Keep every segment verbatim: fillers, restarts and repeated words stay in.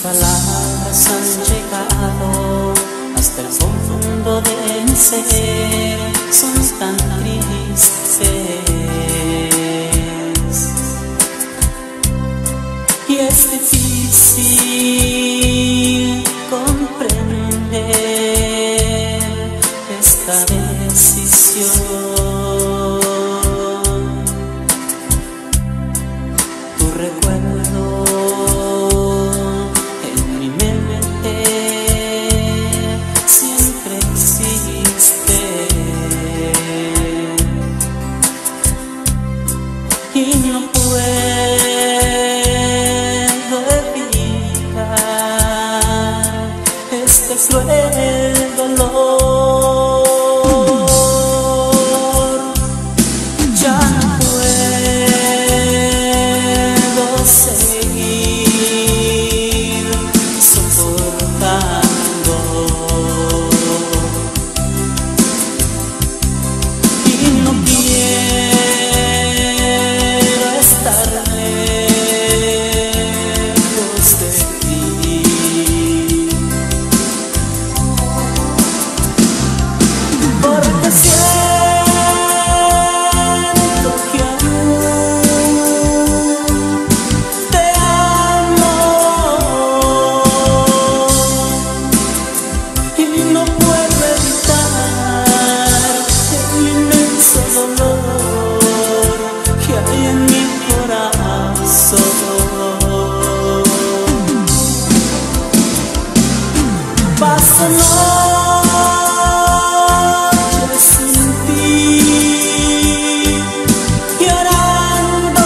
palabras han llegado hasta el fondo de mi ser, son tan tristes y es difícil comprender esta decisión. Tu recuerdo en mi mente siempre existe y no puedo evitar este cruel dolor. Ya no puedo seguir soportando y no quiero estar lejos de ti, porque siento que aún te amo y no puedo evitar el inmenso dolor que hay en mi corazón. Paso noches sin ti, llorando.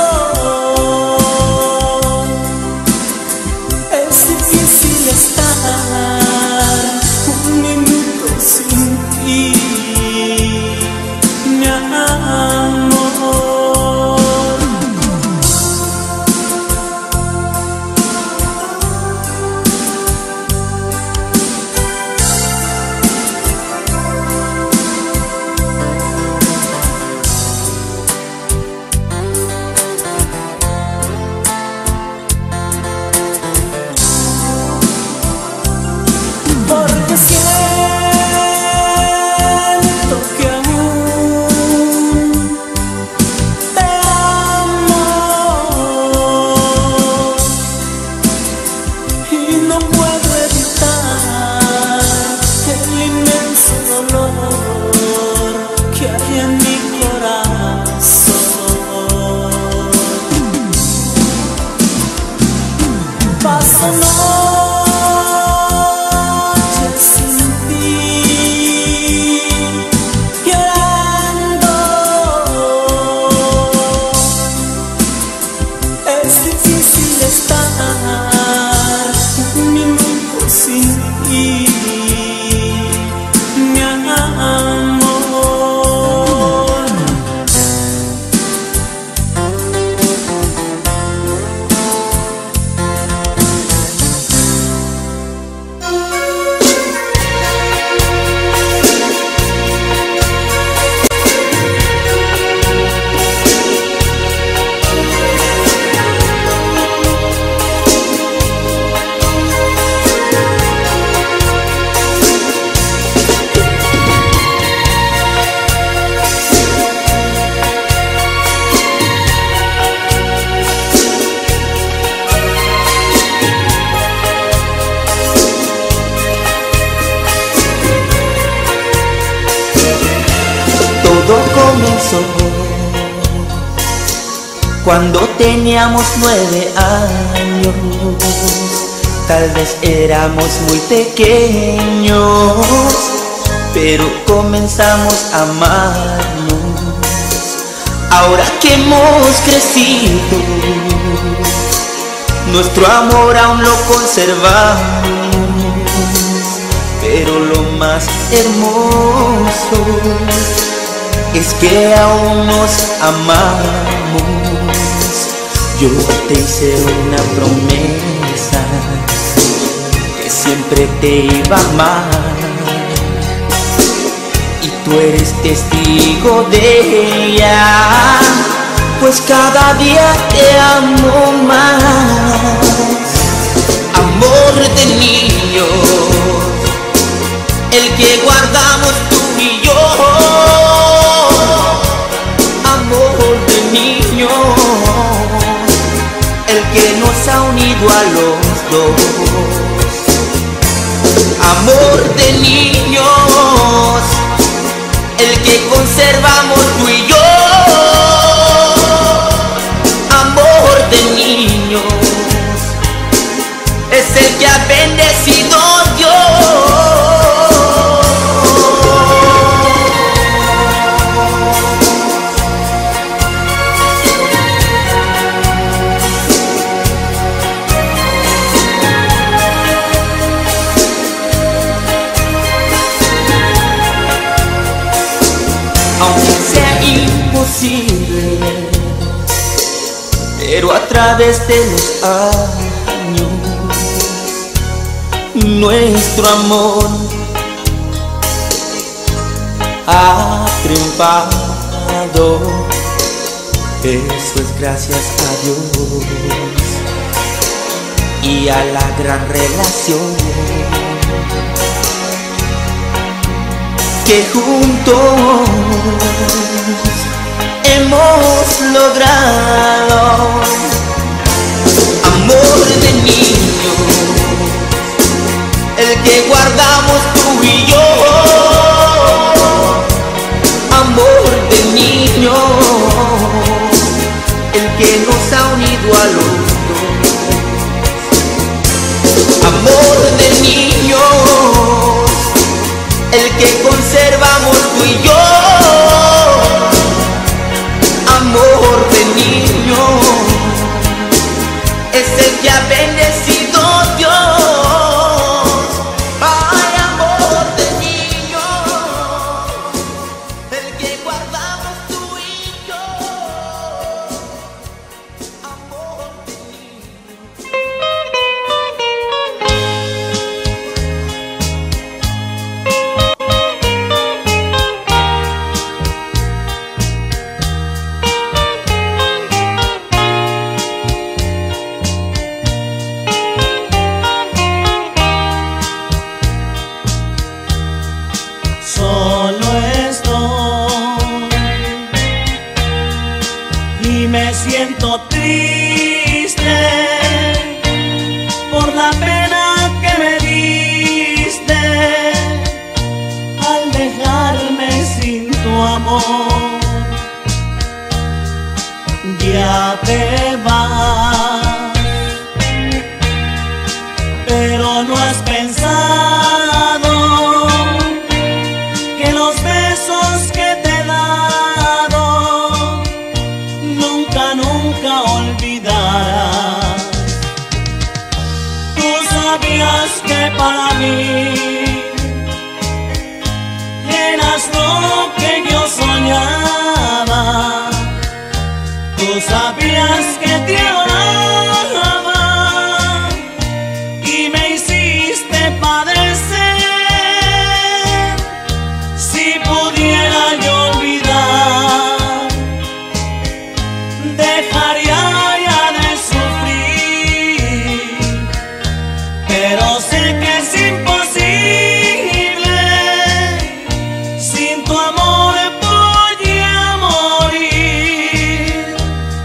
Es difícil estar un minuto sin ti, mi amor. Porque siento que aún te amo y no puedo evitar el inmenso dolor que hay en mi corazón. Paso noches sin ti, llorando. Es difícil estar un minuto sin ti, mi amor. Todo comenzó cuando teníamos nueve años. Tal vez éramos muy pequeños, pero comenzamos a amarnos. Ahora que hemos crecido, nuestro amor aún lo conservamos, pero lo más hermoso es que aún nos amamos. Yo te hice una promesa que siempre te iba a amar y tú eres testigo de ella, pues cada día te amo más. nos ha unido a los dos. Amor de niños, el que conservamos tú y yo. Amor de niños, es el que ha bendecido Dios. Aunque sea imposible, pero a través de los años nuestro amor ha triunfado. Eso es gracias a Dios y a la gran relación que juntos hemos logrado. Amor de niños, el que guardamos tú y yo. Amor de niños, el que nos ha unido a los dos. Amor de niños, el que conservamos tú y yo. Amor de niños, es el que ha bendecido Dios. Ay, amor de niños, el que guardamos tú y yo. Amor de niños. Solo estoy y me siento triste por la pena que me diste al dejarme sin tu amor. Ya te vas, pero no has pensado que te he dado, nunca, nunca olvidarás. Tú sabías que para mí eras lo que yo soñaba. Tú sabías que te adoraba y me hiciste padecer. Si pudiera yo olvidar, dejaría ya de sufrir, pero sé que es imposible. Sin tu amor voy a morir.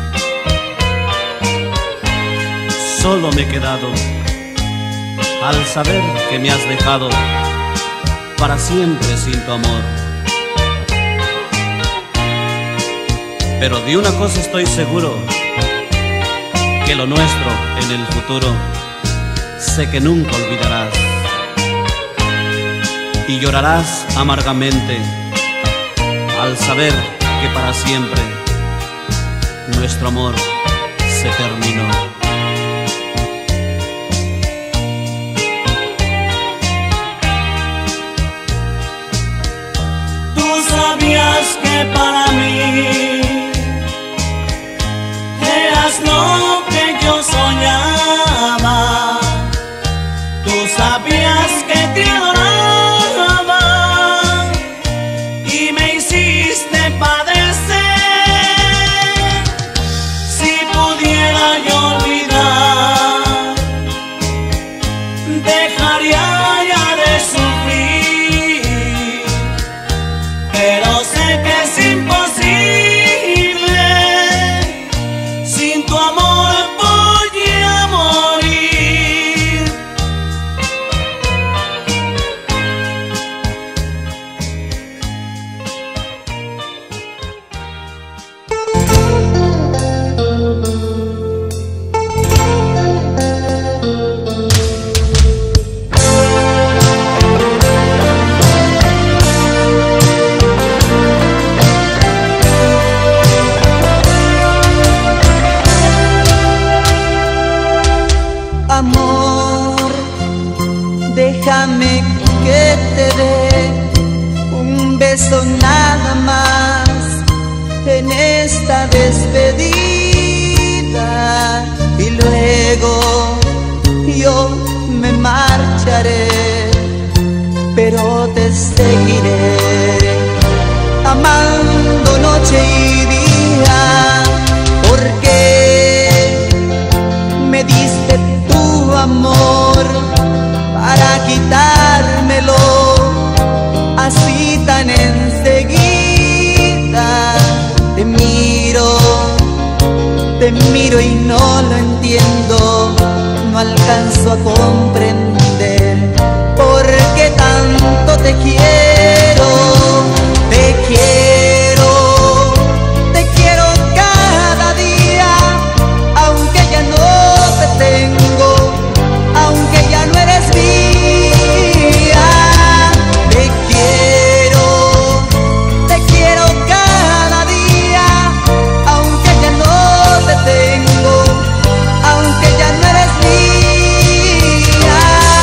Solo me he quedado al saber que me has dejado para siempre sin tu amor. Pero de una cosa estoy seguro, que lo nuestro en el futuro sé que nunca olvidarás y llorarás amargamente al saber que para siempre nuestro amor se terminó. Sabías que para mí eras lo que yo soñaba. Tú sabías que te adoraba y me hiciste padecer. Si pudiera yo olvidar, que te dé un beso nada más en esta despedida, y luego yo me marcharé, pero te seguiré amando noche y día, porque me diste tu amor para quitármelo así tan enseguida. Te miro, te miro y no lo entiendo, no alcanzo a comprender por qué tanto te quiero, te quiero, te quiero cada día, aunque ya no te tengo, aunque ya no eres mía. Te quiero, te quiero cada día, aunque ya no te tengo, aunque ya no eres mía.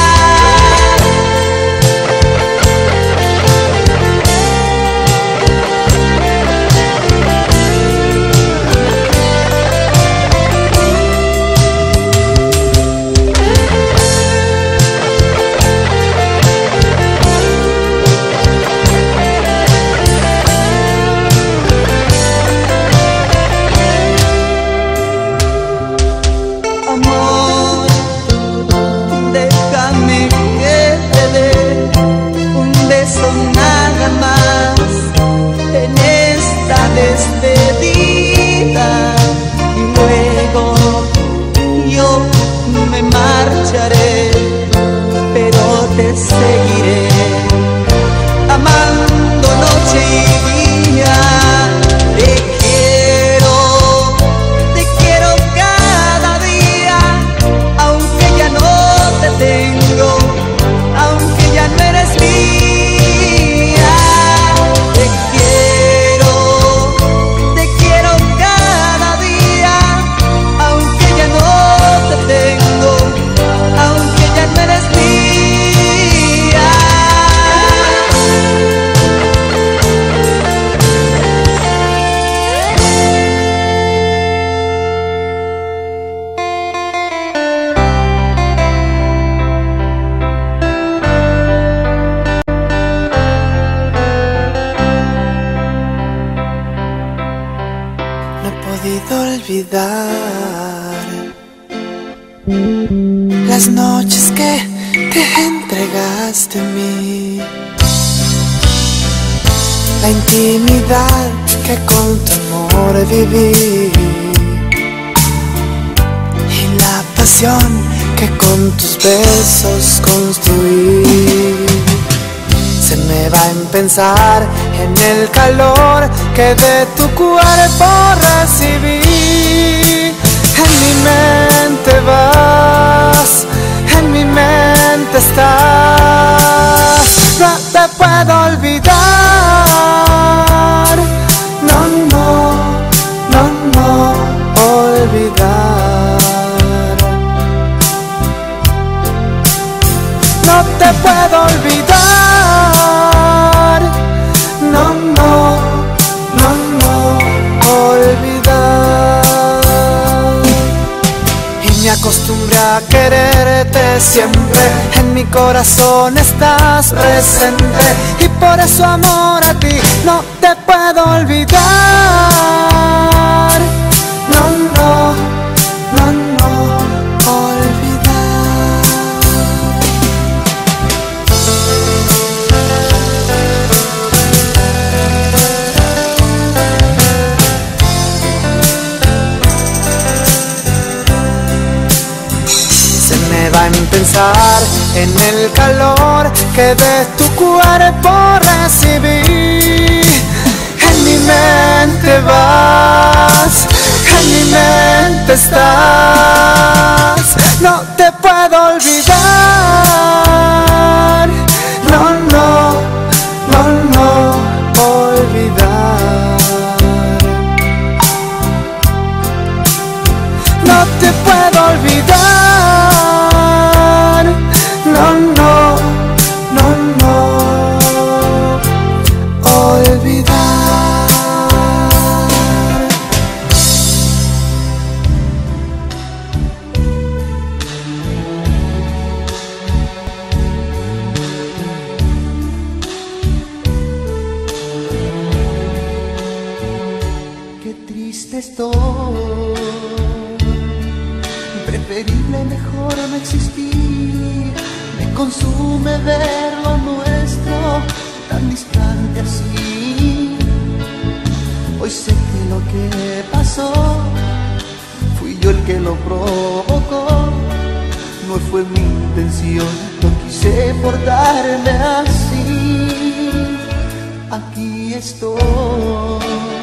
Amor, déjame que te dé un beso nada más en esta despedida, y luego yo me marcharé, pero te seguiré amando noche y día. Te quiero, te quiero cada día, aunque ya no te tengo, aunque ya no eres mía. Te quiero, te quiero cada día, aunque ya no te tengo, aunque ya no eres mía. No he podido olvidar las noches que te entregaste a mí, la intimidad que con tu amor viví, y la pasión que con tus besos construí. Se me va en pensar en el calor que de tu cuerpo recibí. En mi mente vas, en mi mente estás. No te puedo olvidar, no, no, no, no, olvidar. No te puedo olvidar, no, no, no, no, olvidar. Y me acostumbré a quererte siempre, en mi corazón estás presente, y por eso amor a ti no te puedo olvidar, no, no, no, no, olvidar. Se me va en pensar en el calor que de tu cuerpo recibí. En mi mente vas, en mi mente estás. No te puedo olvidar, no, no, no, no, olvidar. No te puedo olvidar, no, no, no, no, duele mejor no existir. Me consume ver lo nuestro tan distante así. Hoy sé que lo que pasó fui yo el que lo provocó. No fue mi intención, no quise portarme así. Aquí estoy,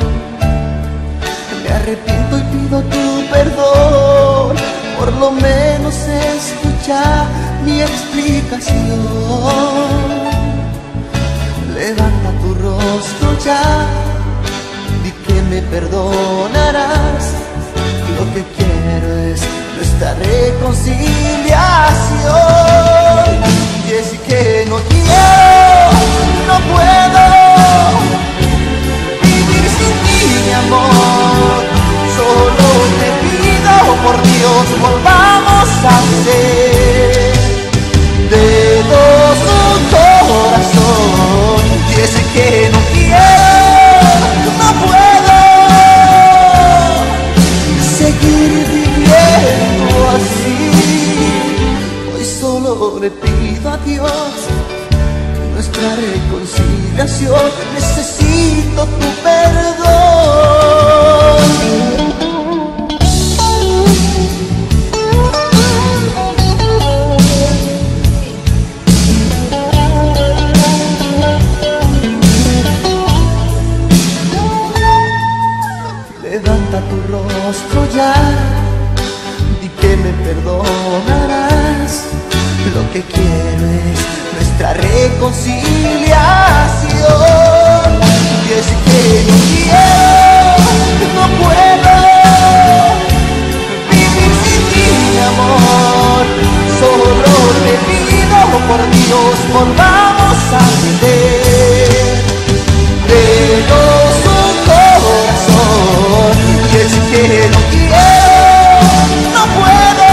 me arrepiento y pido tu perdón. Por lo menos escucha mi explicación. Levanta tu rostro ya, di que me perdonarás. Lo que quiero es nuestra reconciliación. Y es que no quiero, no puedo vivir sin ti, mi amor. Solo te pido, por Dios, volvamos a ser de dos un corazón. Y es que no quiero, no puedo seguir viviendo así. Hoy solo le pido a Dios nuestra reconciliación. Necesito tu perdón. Levanta tu rostro ya, di que me perdonarás. Lo que quiero es nuestra reconciliación. Y es que no quiero, no puedo vivir sin ti, mi amor. Solo te pido, por Dios, volvamos a ser de dos un corazón. Y es que no quiero, no puedo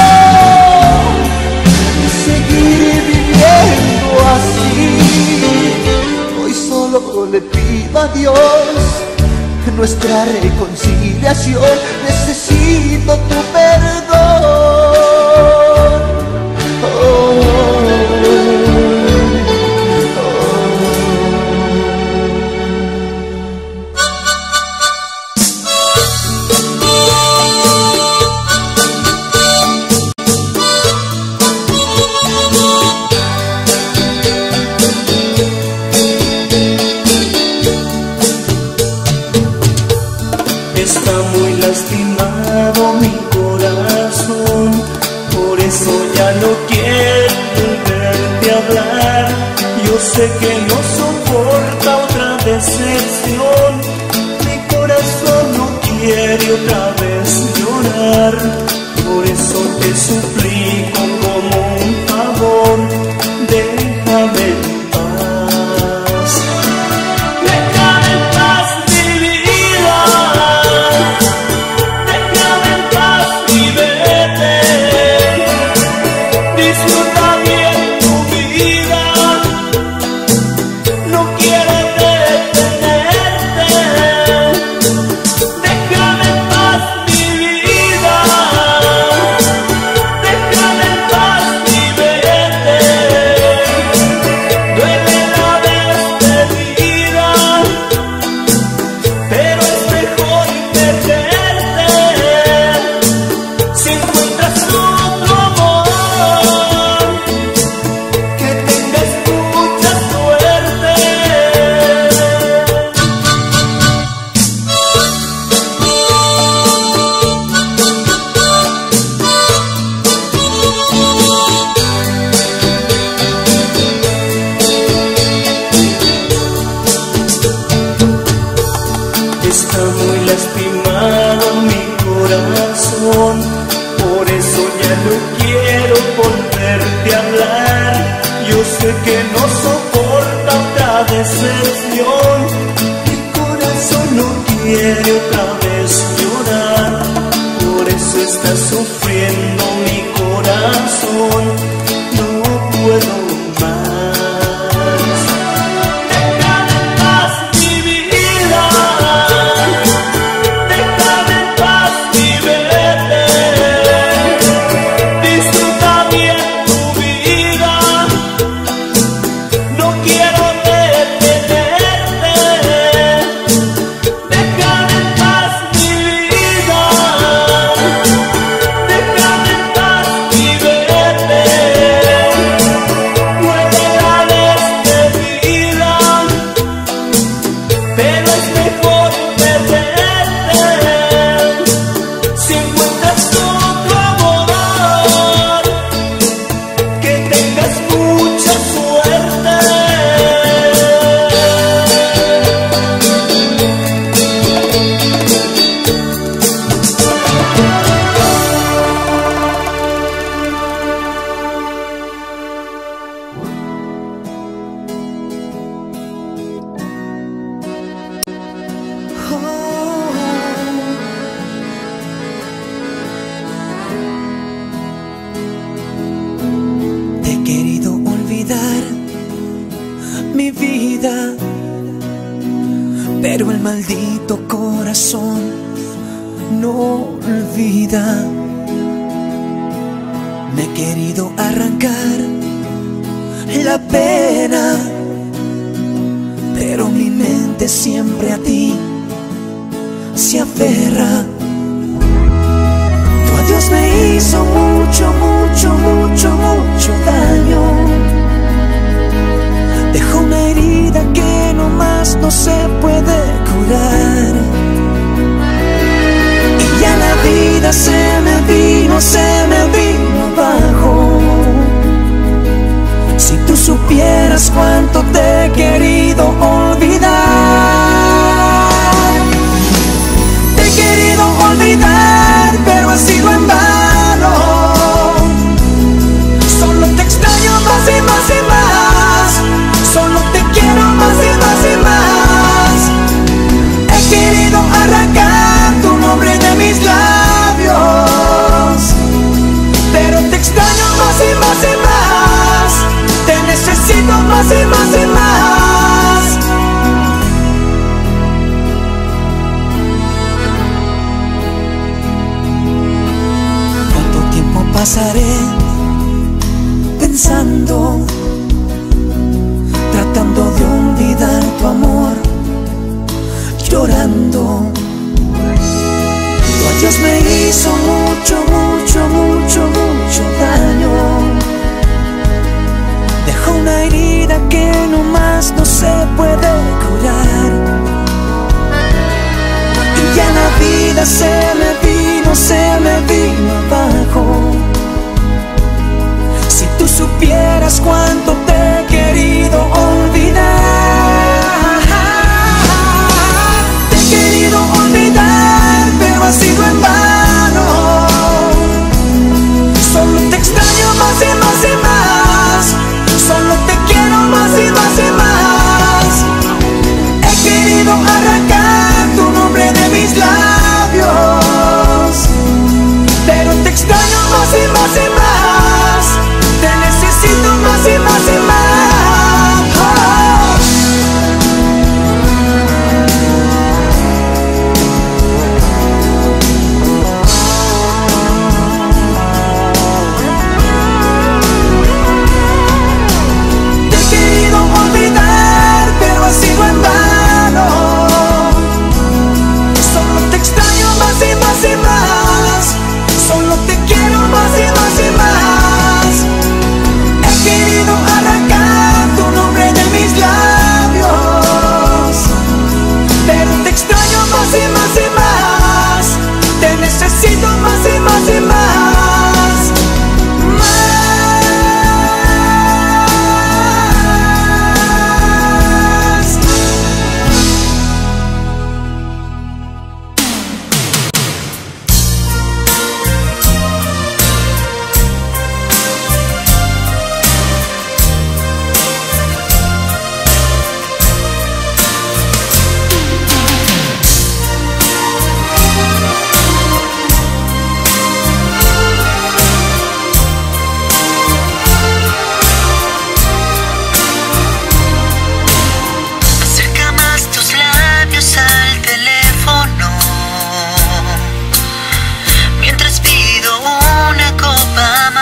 seguir viviendo así. Hoy solo le pido a Dios nuestra reconciliación. Necesito tu perdón. Oh, oh, Está muy lastimado mi corazón, por eso ya no quiero volverte a hablar. Yo sé que no soporta otra decepción. Mi corazón no quiere otra vez llorar. Por eso te suplico como un favor, déjame en paz. Déjame en paz mi vida. Déjame en paz y vete. Disfruta bien tu vida. No quiero detenerte. Déjame en paz mi vida. Déjame en paz y vete. Duele la despedida, pero es mejor perderte. Si encuentras otro amor, que tengas mucha suerte. Está muy lastimado mi corazón, por eso ya no quiero volverte a hablar. Yo sé que no soporta otra decepción. Mi corazón no quiere otra vez llorar. Por eso está sufriendo mi corazón. No puedo más. Déjame en paz mi vida. Déjame en paz y vete. pero el maldito corazón no olvida. Me he querido arrancar la pena, pero mi mente siempre a ti se aferra. Tu adiós me hizo mucho, mucho, mucho, mucho daño. Dejó una herida que no más no se puede curar. Y ya la vida se me vino, se me vino abajo. Si tú supieras cuánto te he querido olvidar. Te he querido olvidar, pero ha sido en vano. Solo te extraño más y más y más. Solo te quiero más y más y más. He querido arrancar tu nombre de mis labios, pero te extraño más y más y más. Te necesito más y más y más. ¿Cuánto tiempo pasaré pensando, tratando de olvidar tu amor, llorando? Tu adiós me hizo mucho, mucho, mucho, mucho daño. Dejó una herida que no más no se puede curar. Y ya la vida se me vino, se me vino abajo. Si tú supieras cuánto te he querido olvidar. Te he querido olvidar, pero ha sido en vano. Solo te extraño más y más y más. Solo te quiero más y más y más. He querido arrancar tu nombre de mis labios, pero te extraño más y más y más. Te necesito más y más y más. Oh. Te he querido olvidar, pero ha sido en vano. Solo te extraño más y más y más. Solo te quiero más y más y más. He querido arrancar tu nombre de mis labios, pero te extraño más y más y más. Te necesito más y más y más. Acerca más tus labios al teléfono, mientras pido una copa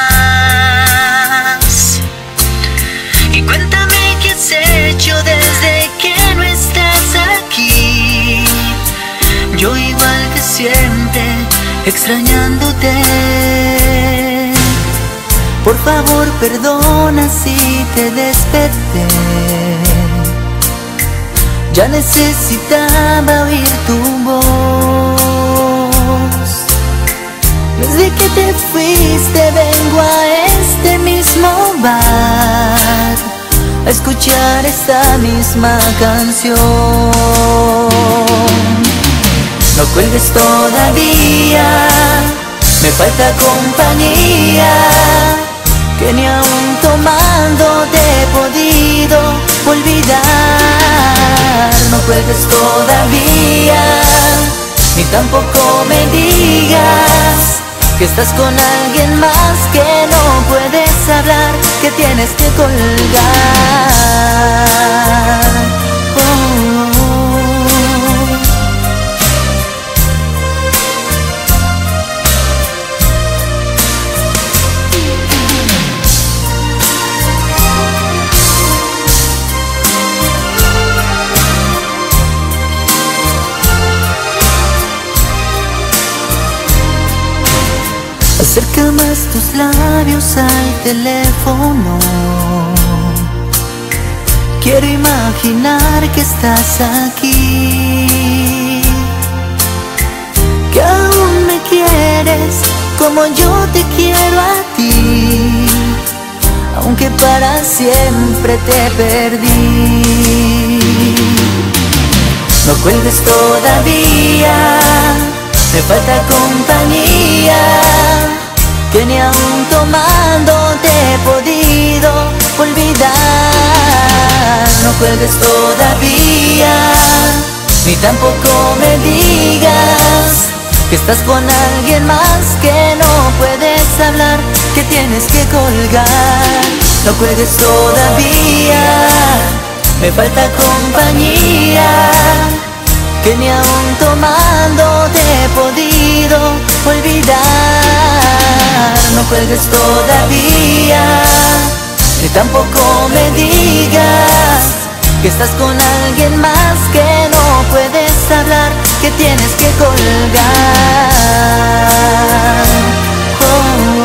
más. Y cuéntame qué has hecho desde que no estás aquí. Yo igual que siempre, extrañándote. Por favor, perdona si te desperté. Ya necesitaba oír tu voz. Desde que te fuiste vengo a este mismo bar a escuchar esta misma canción. No cuelgues todavía, me falta compañía, que ni aun tomando te he podido olvidar. No cuelgues todavía, ni tampoco me digas que estás con alguien más, que no puedes hablar, que tienes que colgar. Oh, oh, oh. tus labios al teléfono. Quiero imaginar que estás aquí, que aún me quieres como yo te quiero a ti, aunque para siempre te perdí. No cuelgues todavía, me falta compañía, que ni aún tomando te he podido olvidar. No cuelgues todavía, ni tampoco me digas que estás con alguien más, que no puedes hablar, que tienes que colgar. No cuelgues todavía, me falta compañía, que ni aún tomando te he podido olvidar. No cuelgues todavía, ni tampoco me digas que estás con alguien más, que no puedes hablar, que tienes que colgar. Oh, oh,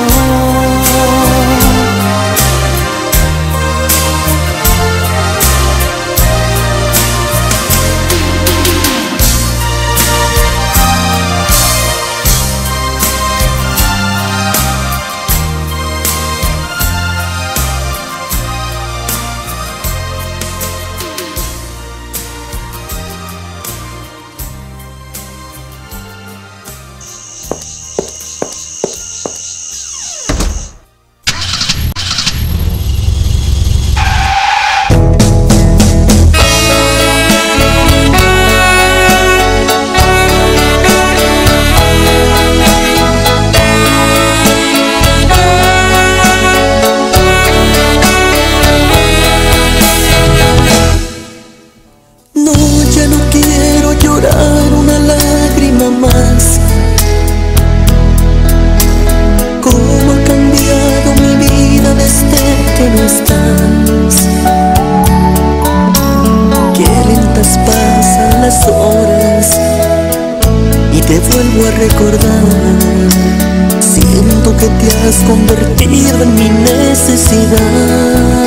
convertido en mi necesidad.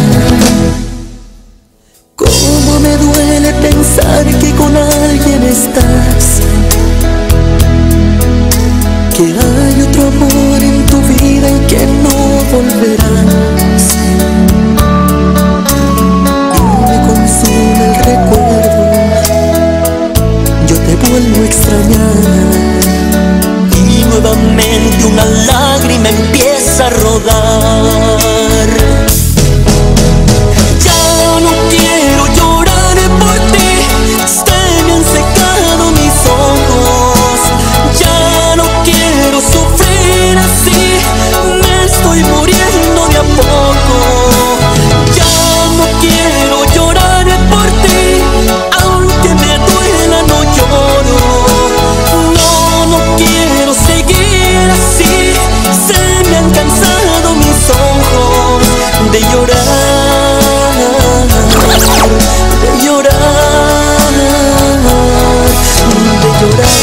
Cómo me duele pensar que con alguien estás, que hay otro amor en tu vida y que no volverás. Y me consume el recuerdo, yo te vuelvo a extrañar. Nuevamente una lágrima empieza a rodar. Ya no quiero llorar por ti, se me han secado mis ojos. Ya no quiero sufrir así, me estoy muriendo de a poco. Ya no quiero llorar por ti, aunque me duela no lloro. No, no quiero seguir así, se me han cansado mis ojos de llorar, de llorar, de llorar.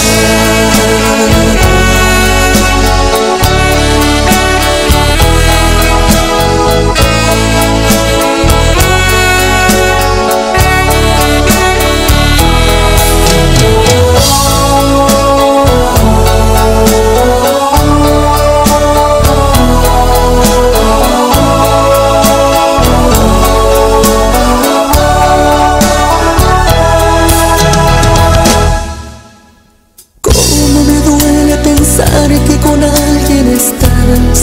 Que con alguien estás,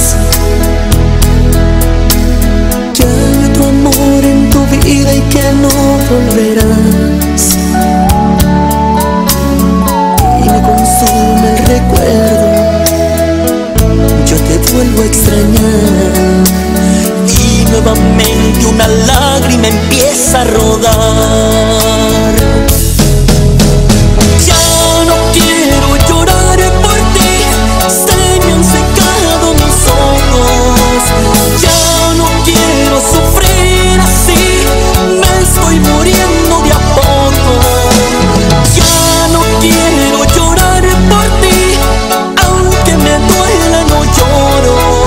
que hay otro amor en tu vida y que no volverás. Y me consume el recuerdo, yo te vuelvo a extrañar. Y nuevamente una lágrima empieza a rodar. Ya no quiero llorar por ti, se me han secado mis ojos. Ya no quiero sufrir así, me estoy muriendo de a poco. Ya no quiero llorar por ti, aunque me duela no lloro.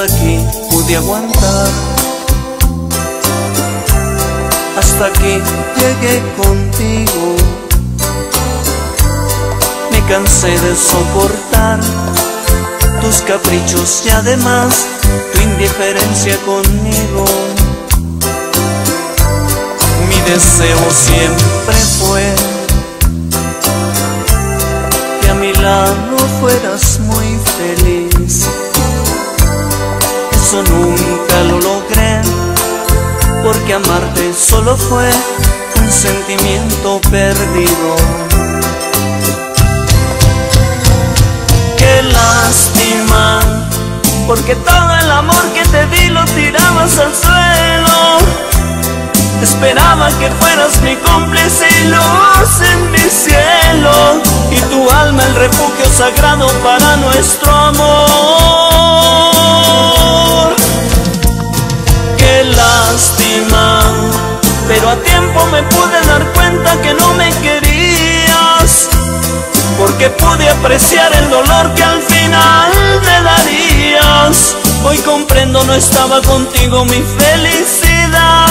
aquí pude aguantar, hasta aquí llegué contigo. Me cansé de soportar tus caprichos y además tu indiferencia conmigo. Mi deseo siempre fue que a mi lado fueras muy feliz. Eso nunca lo logré, porque amarte solo fue un sentimiento perdido. Qué lástima, porque todo el amor que te di lo tirabas al suelo. Esperaba que fueras mi cómplice y luz en mi cielo, y tu alma el refugio sagrado para nuestro amor. Qué lástima, pero a tiempo me pude dar cuenta que no me querías, porque pude apreciar el dolor que al final me darías. Hoy comprendo, no estaba contigo mi felicidad.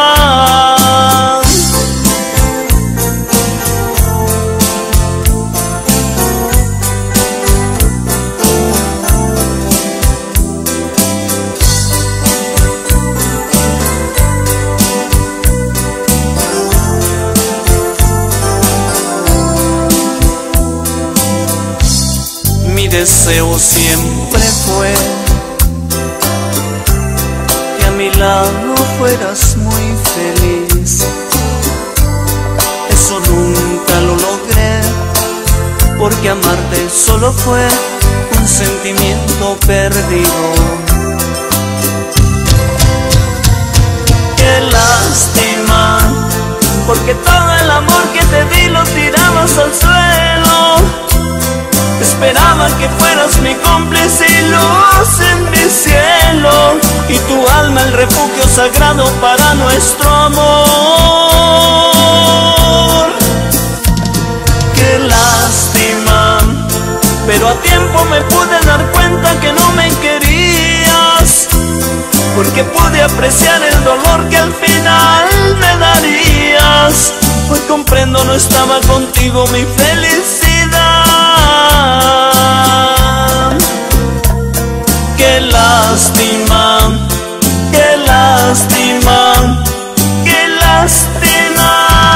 Mi deseo siempre fue que a mi lado fueras muy feliz. Eso nunca lo logré, porque amarte solo fue un sentimiento perdido. Qué lástima, porque todo el amor que te di lo tirabas al suelo. Esperaba que fueras mi cómplice y luz en mi cielo, y tu alma el refugio sagrado para nuestro amor. Qué lástima, pero a tiempo me pude dar cuenta que no me querías, porque pude apreciar el dolor que al final me darías. Hoy comprendo, no estaba contigo mi felicidad. Qué lástima, qué lástima, qué lástima.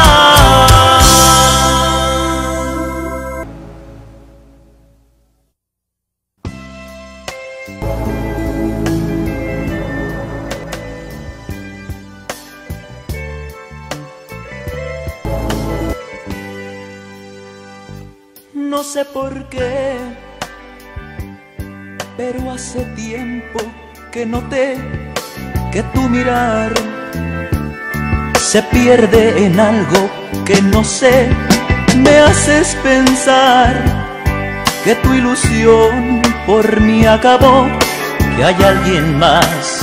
No sé por qué, pero hace tiempo que noté que tu mirar se pierde en algo que no sé. Me haces pensar que tu ilusión por mí acabó, que hay alguien más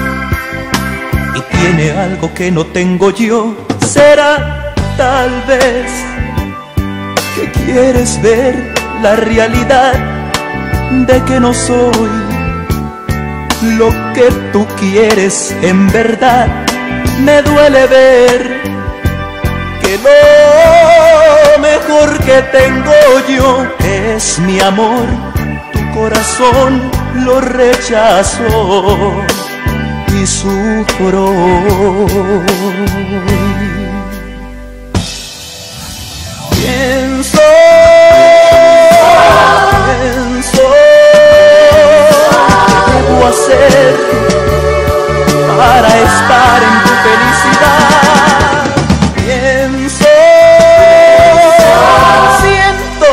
y tiene algo que no tengo yo. Será tal vez que quieres ver la realidad de que no soy lo que tú quieres en verdad. Me duele ver que lo mejor que tengo yo es mi amor. Tu corazón lo rechazó y sufro. Pienso, pienso ¿qué debo hacer para estar en tu felicidad? Pienso, siento,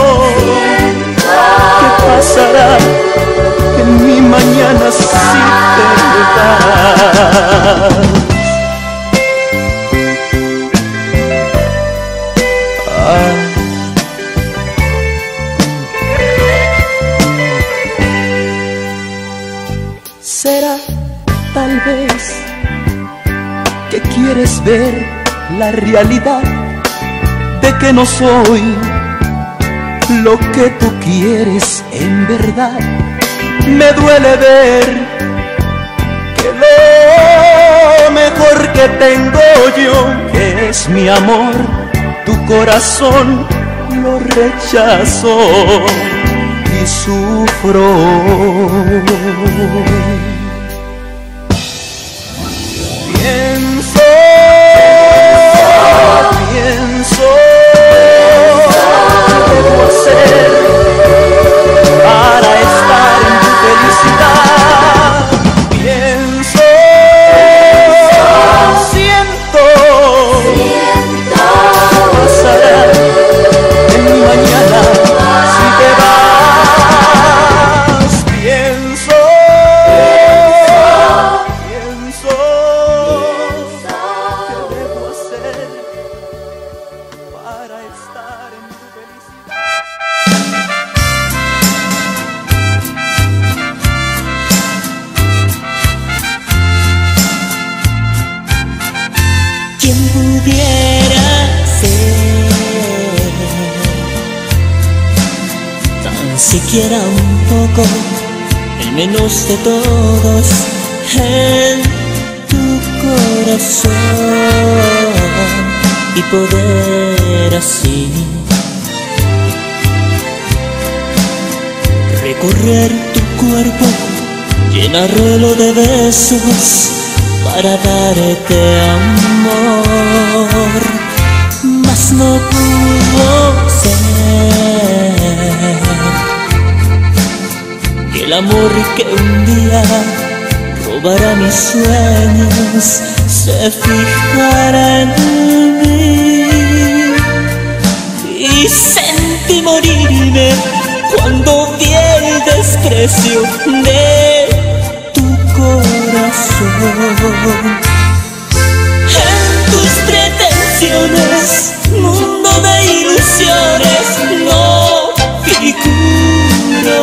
¿qué pasará en mi mañana si te vas? Será tal vez que quieres ver la realidad de que no soy lo que tú quieres en verdad. me duele ver que lo mejor que tengo yo, que es mi amor, tu corazón lo rechazó y sufro. Pienso, pienso, ¿qué debo hacer para estar en tu felicidad? Pienso, siento, siento, ¿qué pasará en mi mañana si te vas? Pienso, pienso, ¿qué debo hacer para estar en tu felicidad? ¿Quién pudiera ser tan siquiera un poco el menos de todos en tu corazón y poder así recorrer tu cuerpo, llenarlo de besos para darte amor, mas no pudo ser que el amor que un día robará mis sueños se fijara en mí, y sentí morirme cuando vi el desprecio de tu corazón. En tus pretensiones, mundo de ilusiones, no figuro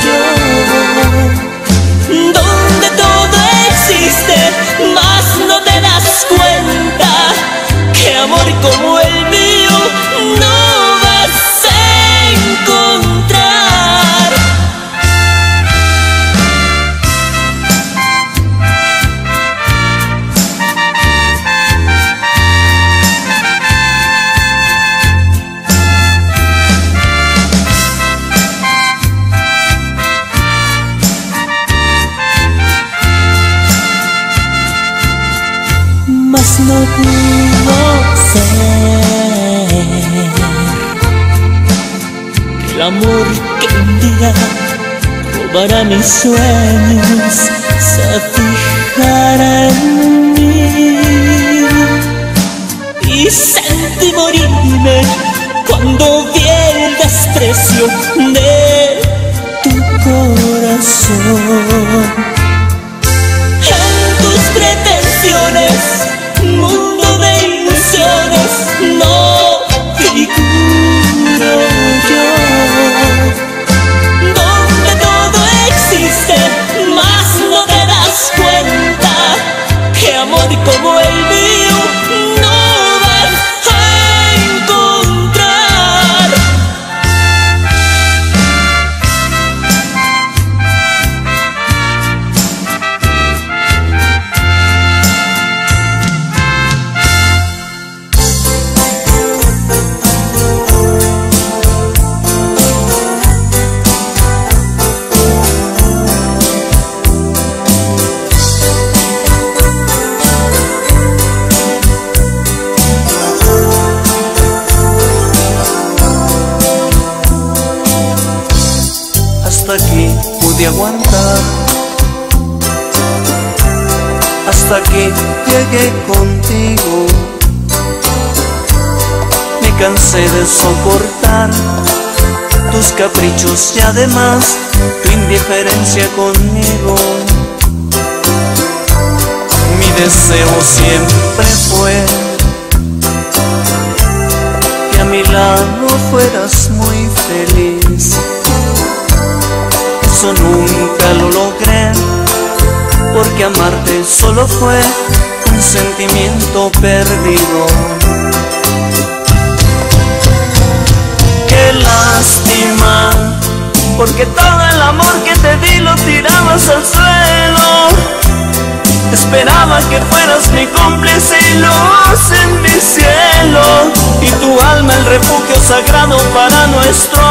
yo, donde todo existe, mas no te das cuenta que amor como el mío no vas a encontrar. Mas no pudo ser que el amor que un día robará mis sueños se fijara en mí, y sentí morirme cuando vi el desprecio de tu corazón. En tus pretensiones, mundo de ilusiones, no figuro yo, donde todo existe, mas no te das cuenta que amor como el mío no vas a encontrar. Hasta aquí pude aguantar, hasta aquí llegué contigo. Me cansé de soportar tus caprichos y además tu indiferencia conmigo. Mi deseo siempre fue que a mi lado fueras muy feliz. Eso nunca lo logré, porque amarte solo fue un sentimiento perdido. Qué lástima, porque todo el amor que te di lo tirabas al suelo. Esperaba que fueras mi cómplice y luz en mi cielo, y tu alma el refugio sagrado para nuestro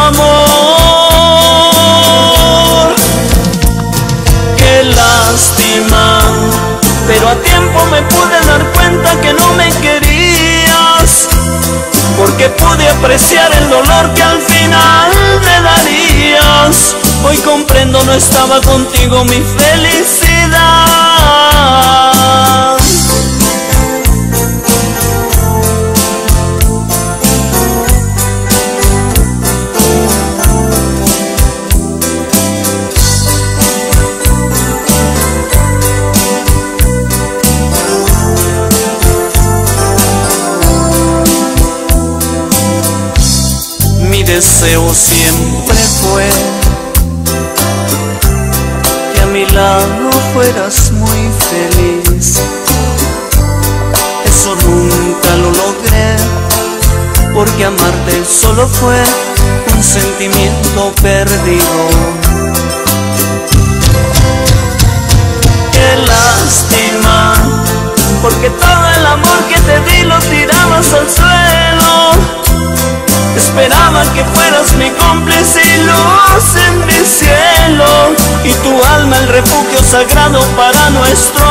amor. Qué lástima, pero a tiempo me pude dar cuenta que no me querías, porque pude apreciar el dolor que al final me darías. Hoy comprendo, no estaba contigo mi felicidad. Mi deseo siempre fue que a mi lado fueras muy feliz. Eso nunca lo logré, porque amarte solo fue un sentimiento perdido. Qué lástima, porque todo el amor que te di lo tirabas al suelo. Esperaba que fueras mi cómplice y luz en mi cielo, y tu alma el refugio sagrado para nuestro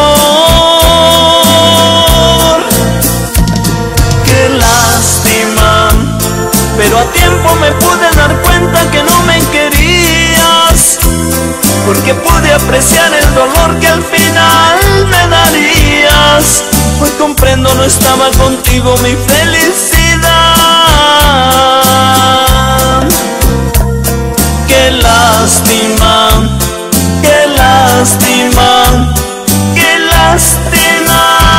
amor. Qué lástima, pero a tiempo me pude dar cuenta que no me querías, porque pude apreciar el dolor que al final me darías. Hoy comprendo, no estaba contigo mi felicidad. Qué lástima, qué lástima, qué lástima.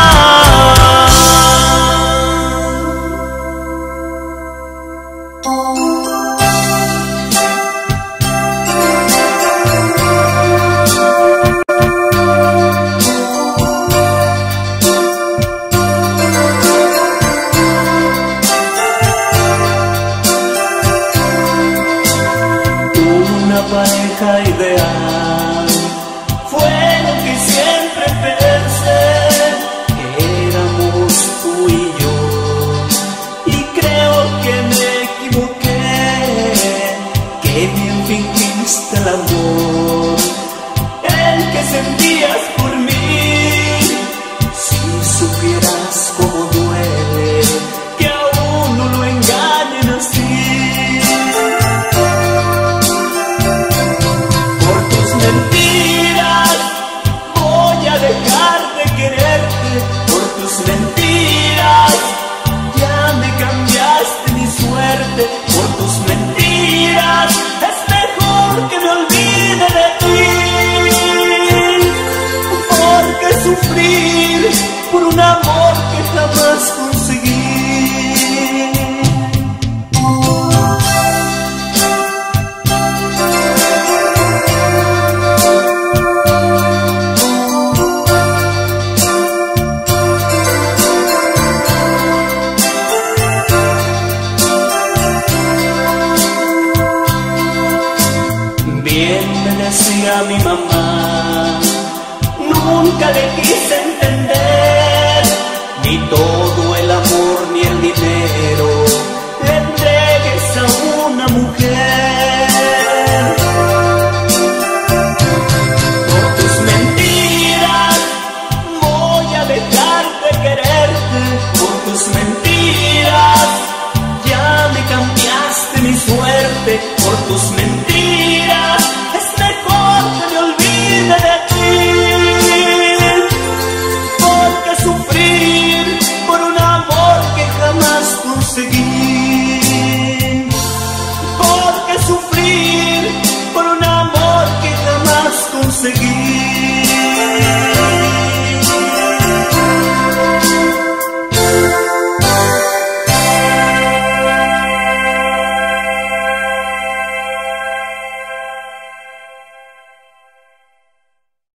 Pareja ideal fue lo que siempre pensé que éramos tú y yo, y creo que me equivoqué, que bien fingiste el amor, el que sentías por mí. Si supieras cómo duele que a uno lo engañen así. Mentiras, voy a dejar de quererte. Por tus mentiras ya me cambiaste mi suerte. Por tus mentiras es mejor que me olvide de ti, porque sufrir por un amor que jamás conseguí. Bien me decía mi mamá, nunca le quise entender, ni todo el amor ni el dinero le entregues a una mujer. Por tus mentiras voy a dejar de quererte. Por tus mentiras ya me cambiaste mi suerte. Por tus mentiras es mejor que me olvide de ti, porque sufrir por un amor que jamás conseguí, porque sufrir por un amor que jamás conseguí.